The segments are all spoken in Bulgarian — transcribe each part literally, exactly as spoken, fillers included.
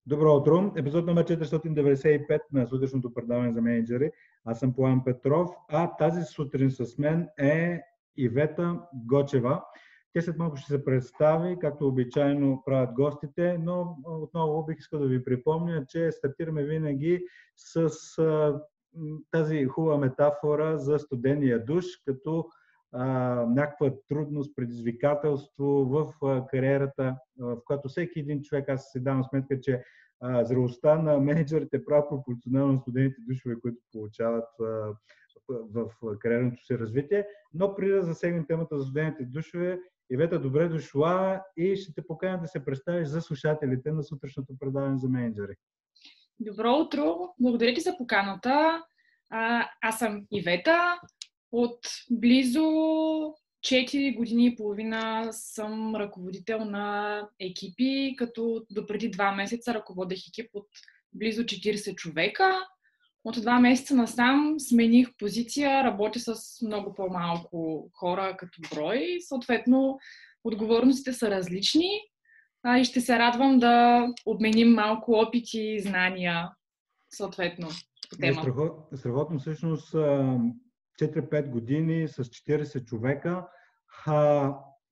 Добро утро! Епизод номер четиристотин деветдесет и пет на сутрешното предаване за мениджъри. Аз съм Пламен Петров, а тази сутрин с мен е Ивета Гочева. Тя след малко ще се представи, както обичайно правят гостите, но отново бих искал да ви припомня, че стартираме винаги с а, тази хубава метафора за студения душ, като а, някаква трудност, предизвикателство в а, кариерата, в която всеки един човек, аз си давам сметка, че а, зрелостта на менеджерите прави пропорционално на студените душове, които получават а, в, в кариерното си развитие. Но преди да засегнем темата за студените душове, Ивета, добре дошла и ще те поканя да се представиш за слушателите на сутрешното предаване за менеджери. Добро утро! Благодаря ти за поканата. А, аз съм Ивета. От близо четири години и половина съм ръководител на екипи, като допреди два месеца ръководех екип от близо четирийсет човека. От два месеца насам смених позиция, работя с много по-малко хора като брой. Съответно, отговорностите са различни а, и ще се радвам да обменим малко опити и знания съответно по темата. Е, страхотно, всъщност четири-пет години с четирийсет човека, а,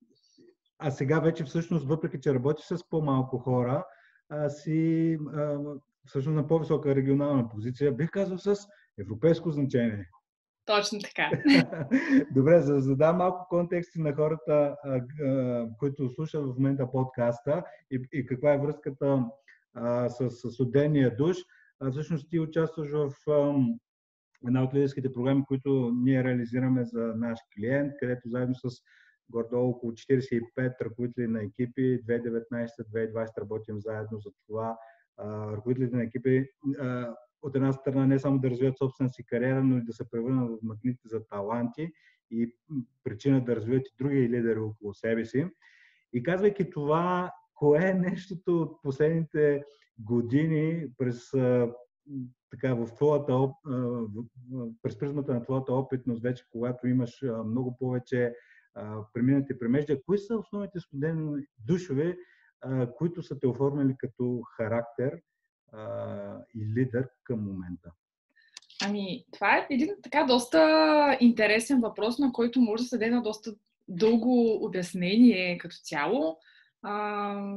а сега вече всъщност, въпреки че работи с по-малко хора, а, си а, всъщност на по-висока регионална позиция, бих казал с европейско значение. Точно така. Добре, за да задам малко контексти на хората, а, а, които слушат в момента подкаста и, и каква е връзката а, с, с студения душ. А, всъщност ти участваш в а, една от лидерските програми, които ние реализираме за наш клиент, където заедно с гордо около четирийсет и пет ръководители на екипи, две хиляди и деветнадесета - две хиляди и двадесета работим заедно за това. Ръководителите на екипи а, от една страна не само да развиват собствената си кариера, но и да се превърнат в магнити за таланти и причина да развиват и други лидери около себе си. И казвайки това, кое е нещото от последните години през така в твоята, през призмата на твоята опитност, вече когато имаш много повече преминати премеждия, кои са основните студени душове, които са те оформили като характер и лидер към момента? Ами, това е един така доста интересен въпрос, на който може да се даде на доста дълго обяснение като цяло, а,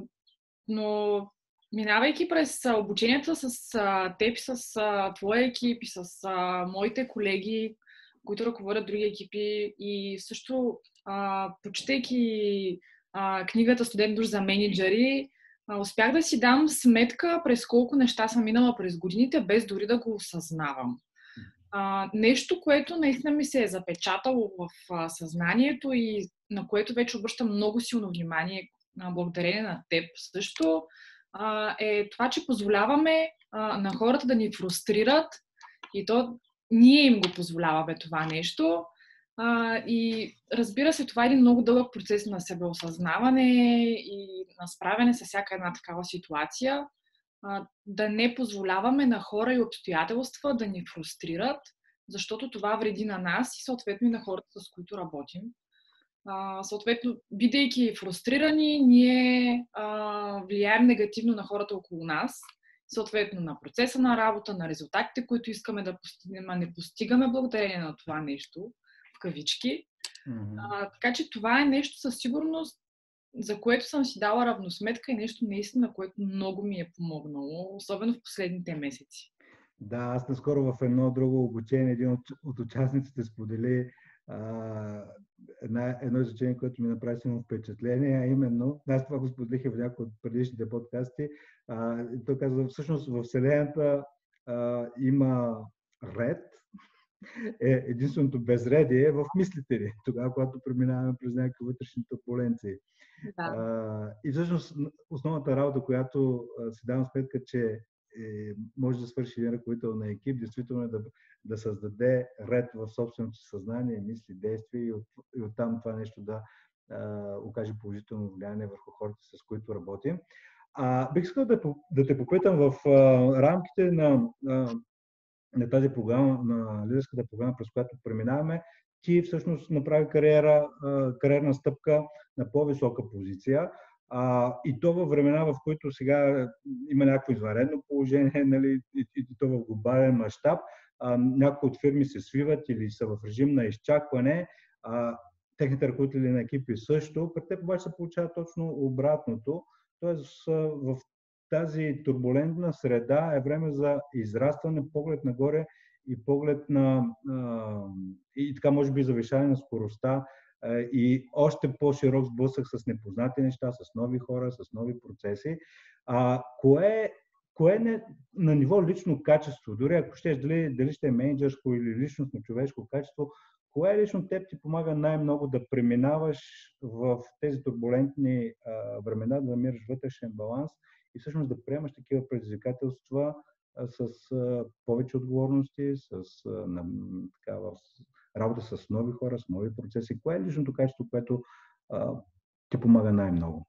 но минавайки през обученията с а, теб, с а, твоя екип и с а, моите колеги, които ръководят други екипи и също а, почитайки а, книгата "Студен душ за менеджери", а, успях да си дам сметка през колко неща съм минала през годините, без дори да го осъзнавам. А, нещо, което наистина ми се е запечатало в а, съзнанието и на което вече обръщам много силно внимание, а, благодарение на теб също, е това, че позволяваме а, на хората да ни фрустрират и то ние им го позволяваме това нещо. А, и разбира се, това е един много дълъг процес на себеосъзнаване и на справяне с всяка една такава ситуация. А, да не позволяваме на хора и обстоятелства да ни фрустрират, защото това вреди на нас и съответно и на хората, с които работим. Uh, съответно, бидейки фрустрирани, ние uh, влияем негативно на хората около нас, съответно на процеса на работа, на резултатите, които искаме да постигнем, а не постигаме благодарение на това нещо, в кавички. Mm-hmm. Uh, така че това е нещо със сигурност, за което съм си дала равносметка и нещо наистина, което много ми е помогнало, особено в последните месеци. Да, аз наскоро в едно друго обучение, един от, от участниците сподели Uh, една, едно изречение, което ми направи силно впечатление, а именно, аз това го споделих в някои от предишните подкасти, uh, той казва, всъщност в Вселената uh, има ред, е, единственото безредие е в мислите ни, тогава, когато преминаваме през някакви вътрешни турбуленции. Да. Uh, и всъщност основната работа, която uh, си давам сметка, че е, може да свърши един ръководител на екип, действително е да, да създаде ред в собственото съзнание, мисли, действия и, от, и оттам това нещо да а, окаже положително влияние върху хората, с които работим. А, бих искал да, да те попитам в а, рамките на, а, на тази програма, на лидерската програма, през която преминаваме, ти всъщност направи кариера, а, кариерна стъпка на по-висока позиция. А, и то във времена, в които сега има някакво извънредно положение, нали, и, и то в глобален мащаб, някои от фирми се свиват или са в режим на изчакване, а, техните ръководители на екипи също, при теб обаче се получава точно обратното. Тоест в тази турбулентна среда е време за израстване, поглед нагоре и поглед на а, и така може би завишаване на скоростта а, и още по-широк сблъсък с непознати неща, с нови хора, с нови процеси. А, кое, кое не на ниво лично качество, дори ако щеш, дали, дали ще е менеджерско или личностно човешко качество, кое лично теб ти помага най-много да преминаваш в тези турбулентни а, времена, да намираш вътрешен баланс и всъщност да приемаш такива предизвикателства а, с а, повече отговорности, с а, на, такава, работа с нови хора, с нови процеси? Кое е личното качество, което а, ти помага най-много?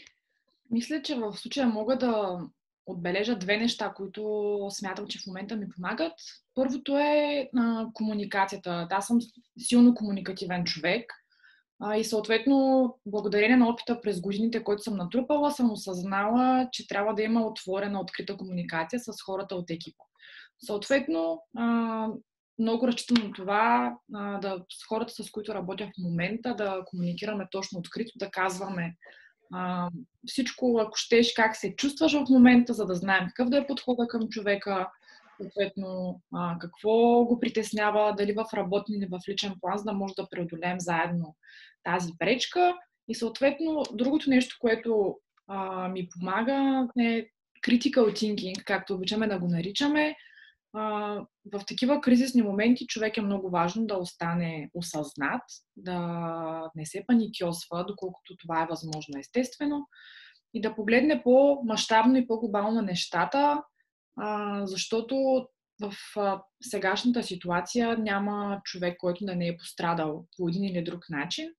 Мисля, че в случая мога да отбележа две неща, които смятам, че в момента ми помагат. Първото е а, комуникацията. Аз съм силно комуникативен човек а, и съответно, благодарение на опита през годините, който съм натрупала, съм осъзнала, че трябва да има отворена, открита комуникация с хората от екипа. Съответно, а, много разчитам на това а, да, с хората, с които работя в момента, да комуникираме точно открито, да казваме Uh, всичко, ако щеш, как се чувстваш в момента, за да знаем какъв да е подхода към човека, съответно uh, какво го притеснява, дали в работен или в личен план, за да може да преодолеем заедно тази пречка. И съответно, другото нещо, което uh, ми помага е critical thinking, както обичаме да го наричаме. Uh, в такива кризисни моменти човек е много важно да остане осъзнат, да не се паникьосва, доколкото това е възможно естествено, и да погледне по-мащабно и по-глобално на нещата, uh, защото в uh, сегашната ситуация няма човек, който да не е пострадал по един или друг начин.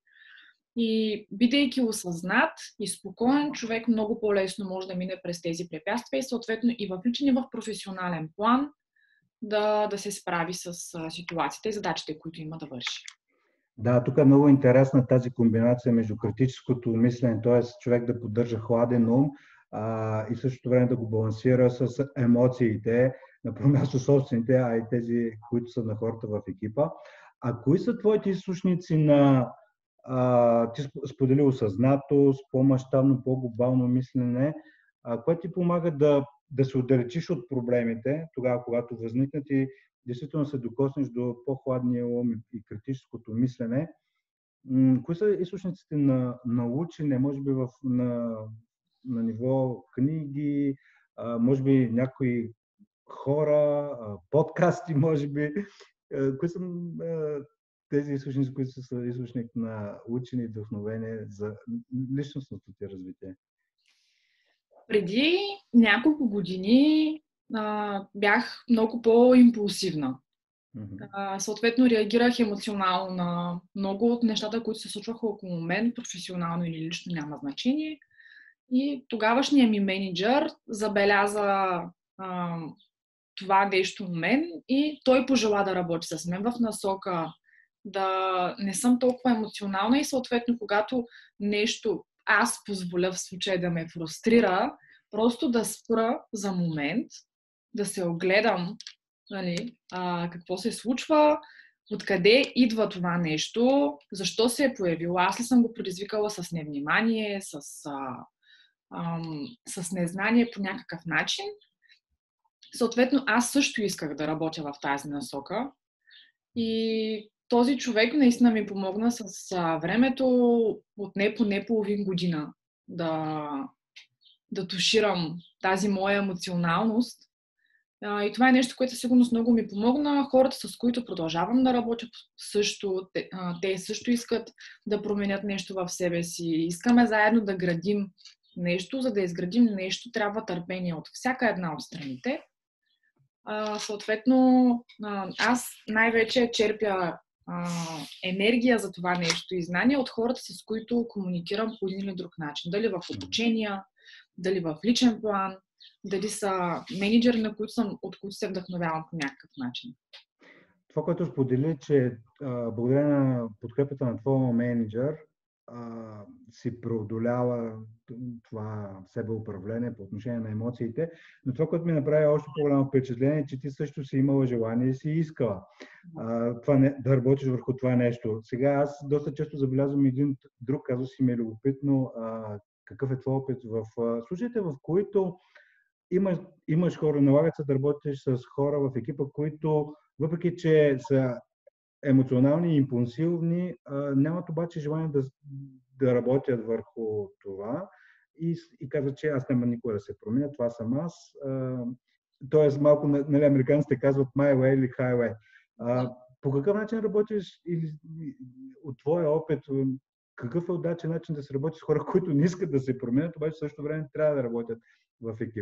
И бидейки осъзнат и спокоен, човек много по-лесно може да мине през тези препятствия и съответно и в личен и в професионален план Да, да се справи с а, ситуациите и задачите, които има да върши. Да, тук е много интересна тази комбинация между критическото мислене, т.е. човек да поддържа хладен ум а, и в същото време да го балансира с емоциите, на първо място собствените, а и тези, които са на хората в екипа. А кои са твоите източници на, а, ти сподели осъзнатост, по-мащабно, по-глобално мислене, а, което ти помага да да се отдалечиш от проблемите, тогава, когато възникнат и действително се докоснеш до по-хладния ум и критическото мислене. Кои са източниците на, на учене, може би в, на, на ниво книги, а, може би някои хора, а, подкасти, може би. А, кои са а, тези източници, които са източник на учене и вдъхновение за личностното ти развитие? Преди няколко години а, бях много по-импулсивна. А, съответно, реагирах емоционално на много от нещата, които се случваха около мен, професионално или лично, няма значение. И тогавашният ми менеджер забеляза а, това нещо у мен и той пожела да работи с мен в насока да не съм толкова емоционална и съответно, когато нещо аз позволя в случая да ме фрустрира, просто да спра за момент, да се огледам, нали, а, какво се случва, откъде идва това нещо, защо се е появило. Аз ли съм го предизвикала с невнимание, с, а, ам, с незнание по някакъв начин. Съответно, аз също исках да работя в тази насока и този човек наистина ми помогна с а, времето от не поне половин година да, да туширам тази моя емоционалност. А, и това е нещо, което със сигурност много ми помогна. Хората, с които продължавам да работя също, те, а, те също искат да променят нещо в себе си. Искаме заедно да градим нещо. За да изградим нещо, трябва търпение от всяка една от страните. А, съответно, а, аз най-вече черпя а, енергия за това нещо и знания от хората, с които комуникирам по един или друг начин. Дали в обучения, дали в личен план, дали са менеджери, на които съм, от които се вдъхновявам по някакъв начин. Това, което сподели, че а, благодарение на подкрепата на твоя менеджер, а, си преодолява това себеуправление по отношение на емоциите. Но това, което ми направи още по-голямо впечатление, е, че ти също си имала желание и си искала а, това не, да работиш върху това нещо. Сега аз доста често забелязвам един друг казус и ми е любопитно а, какъв е твой опит в а, случаите, в които имаш, имаш хора, налагат се да работиш с хора в екипа, които въпреки че са емоционални и импулсивни, а, нямат обаче желание да, да работят върху това и, и казват, че аз няма никога да се променя, това съм аз. А, тоест, малко, нали, американците казват my way или highway. А, по какъв начин работиш или от твоя опит, какъв е удачен начин да се работи с хора, които не искат да се променят, обаче в същото време трябва да работят в екип?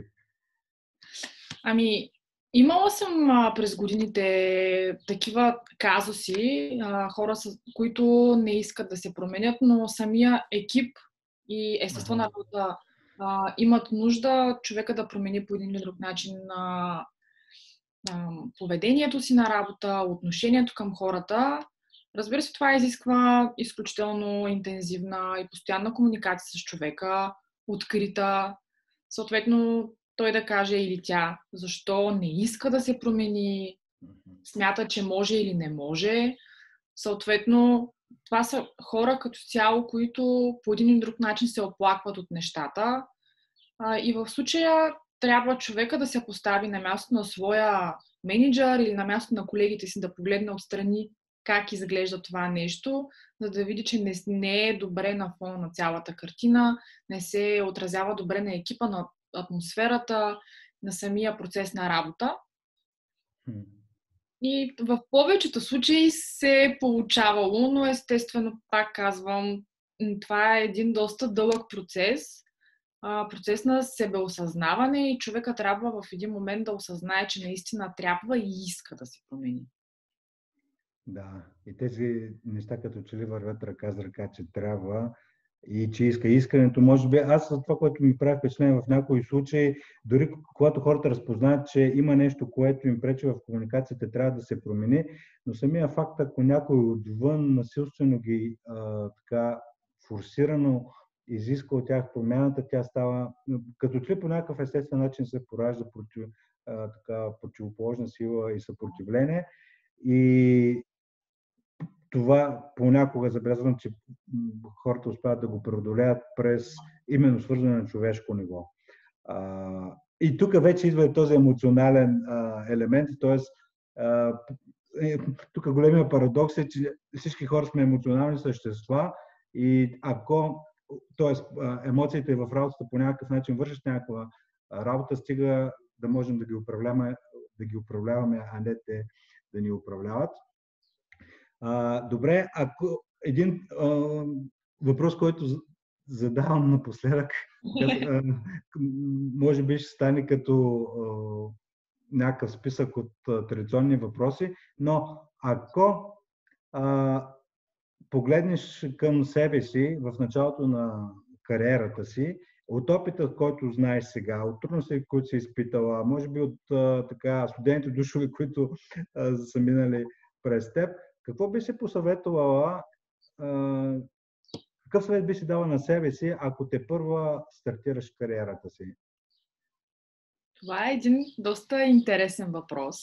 Ами, имала съм а, през годините такива казуси, а, хора, с, които не искат да се променят, но самия екип и естество на работа а, имат нужда човека да промени по един или друг начин а, а, поведението си на работа, отношението към хората. Разбира се, това изисква изключително интензивна и постоянна комуникация с човека, открита, съответно той да каже или тя защо не иска да се промени, смята, че може или не може. Съответно, това са хора като цяло, които по един или друг начин се оплакват от нещата. И в случая трябва човека да се постави на място на своя мениджър или на място на колегите си, да погледне отстрани как изглежда това нещо, за да види, че не, не е добре на фона на цялата картина, не се отразява добре на екипа, на атмосферата, на самия процес на работа. И в повечето случаи се е получавало, но естествено, пак казвам, това е един доста дълъг процес, процес на себеосъзнаване и човека трябва в един момент да осъзнае, че наистина трябва и иска да се промени. Да, и тези неща като че ли вървят ръка с ръка, че трябва и че иска. Искането, може би, аз за това, което ми прави впечатление в някои случаи, дори когато хората разпознаят, че има нещо, което им пречи в комуникацията, трябва да се промени, но самия факт, ако някой отвън насилствено ги а, така форсирано изиска от тях промяната, тя става, като че ли по някакъв естествен начин се поражда против, а, така, противоположна сила и съпротивление. И това понякога забелязвам, че хората успяват да го преодолеят през именно свързване на човешко ниво. А, и тук вече идва този емоционален а, елемент, т.е. тук големия парадокс е, че всички хора сме емоционални същества и ако, т.е. емоциите в работата по някакъв начин вършат някаква работа, стига да можем да ги управляваме, да ги управляваме, а не те да ни управляват. А, добре, ако един а, въпрос, който задавам напоследък, а, може би ще стане като а, някакъв списък от а, традиционни въпроси, но ако а, погледнеш към себе си в началото на кариерата си, от опита, който знаеш сега, от трудности, които си изпитала, може би от а, така студените душове, които а, са минали през теб, какво би се посъветвала, а, какъв съвет би си дала на себе си, ако те първа стартираш кариерата си? Това е един доста интересен въпрос,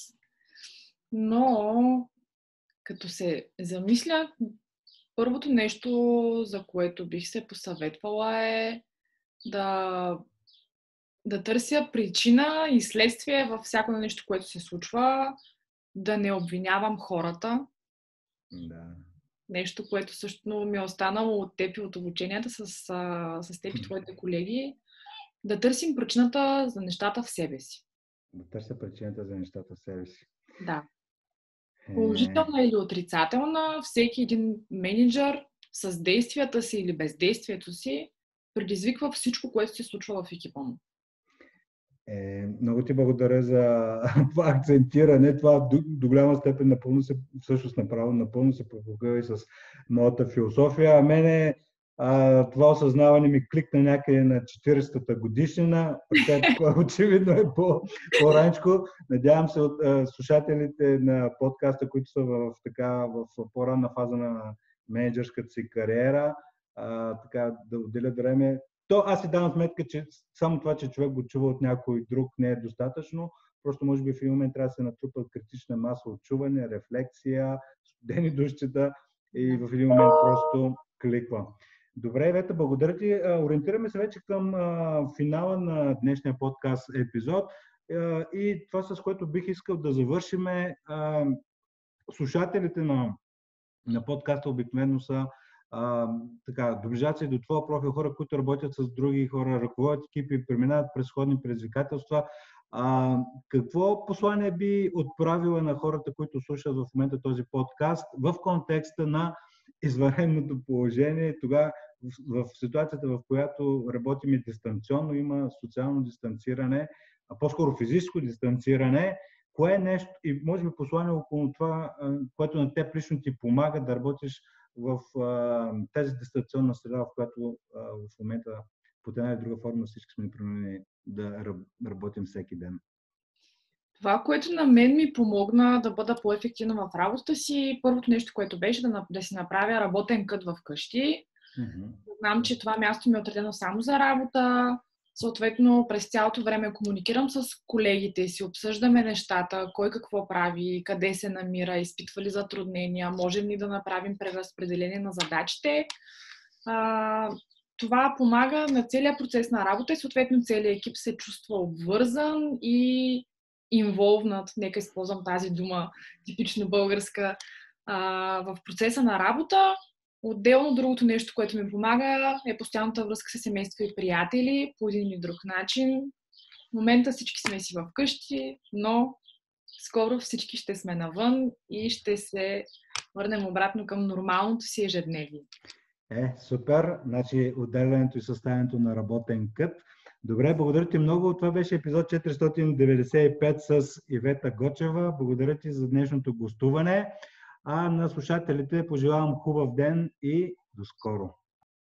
но като се замисля, първото нещо, за което бих се посъветвала е да, да търся причина и следствие във всяко нещо, което се случва, да не обвинявам хората. Да. Нещо, което също ми е останало от теб и от обученията с, с теб и твоите колеги. Да търсим причината за нещата в себе си. Да търся причината за нещата в себе си. Да. Положителна или отрицателна, всеки един мениджър с действията си или бездействието си предизвиква всичко, което се случва в екипа му. Е, много ти благодаря за това акцентиране. Това до, до голяма степен напълно се, всъщност направо, напълно се пропога и с моята философия. А мене а, това осъзнаване ми кликна някъде на четиридесетата годишнина, което очевидно е по, по-ранчко. Надявам се от а, слушателите на подкаста, които са в, така, в по-ранна фаза на менеджерската си кариера, а, така, да отделят време. То аз си давам сметка, че само това, че човек го чува от някой друг, не е достатъчно. Просто може би в един момент трябва да се натрупа критична маса от чуване, рефлексия, студени душчета и в един момент просто кликва. Добре, Ивета, благодаря ти. Ориентираме се вече към а, финала на днешния подкаст епизод а, и това, с което бих искал да завършим е а, слушателите на, на подкаста обикновено са а, така, доближат се до твоя профил, хора, които работят с други хора, ръководят екипи, преминават през сходни предизвикателства. А, какво послание би отправила на хората, които слушат в момента този подкаст в контекста на извънредното положение, тогава в, в ситуацията, в която работим дистанционно, има социално дистанциране, а по-скоро физическо дистанциране, кое е нещо и може би послание около това, което на теб лично ти помага да работиш в а, тази дистанционна среда, в която а, в момента по една или друга форма всички сме принудени да работим всеки ден? Това, което на мен ми помогна да бъда по-ефективна в работата си, първото нещо, което беше да, да си направя работен кът в къщи. Mm-hmm. Знам, че това място ми е отредено само за работа. Съответно, през цялото време комуникирам с колегите си, обсъждаме нещата, кой какво прави, къде се намира, изпитва ли затруднения, можем ли да направим преразпределение на задачите. А, това помага на целия процес на работа и съответно целият екип се чувства обвързан и инволвнат, нека използвам тази дума, типично българска, а, в процеса на работа. Отделно другото нещо, което ми помага, е постоянната връзка с семейство и приятели по един или друг начин. В момента всички сме си вкъщи, но скоро всички ще сме навън и ще се върнем обратно към нормалното си ежедневие. Е, супер! Значи отделянето и съставянето на работен кът. Добре, благодаря ти много. Това беше епизод четиристотин деветдесет и пет с Ивета Гочева. Благодаря ти за днешното гостуване. А на слушателите пожелавам хубав ден и до скоро!